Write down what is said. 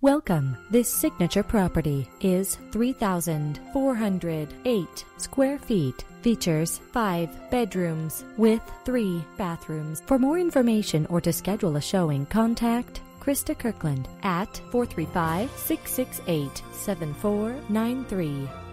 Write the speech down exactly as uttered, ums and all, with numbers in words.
Welcome. This signature property is three thousand four hundred eight square feet. Features five bedrooms with three bathrooms. For more information or to schedule a showing, contact Christa Kirkland at four three five, six six eight, seven four nine three.